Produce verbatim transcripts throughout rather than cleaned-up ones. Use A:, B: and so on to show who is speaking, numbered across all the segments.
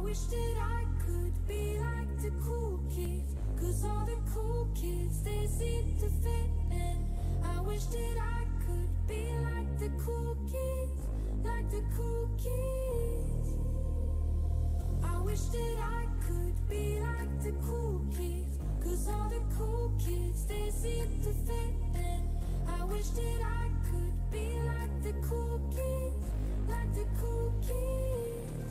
A: wish that I could be like the cool kids, 'cause all the cool kids, they seem to fit in. I wish that I could be like the cool kids, like the cool kids. I wish that I could be like the cool kids, 'cause all the cool kids, they seem to fit in. I wish that I could be like the cool kids, like the cool kids.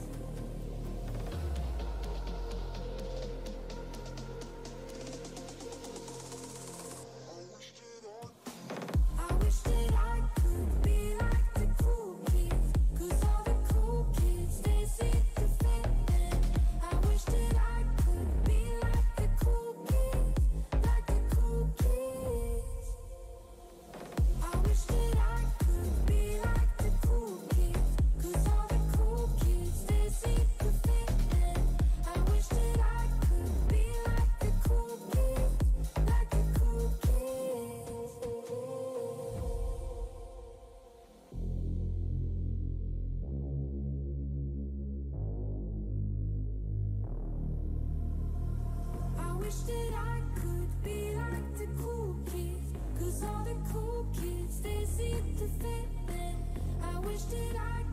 A: I wish that I could be like the cool kids, 'cause all the cool kids, they seem to fit in. I wish that I could be like the cool kids, like the cool kids. I wish that I could be like the cool kids, 'cause all the cool kids, they seem to fit in. I wish that I could be like the cool kids, like the cool kids. I wish that I could be like the cool kids, 'cause all the cool kids, they seem to fit in. I wish that I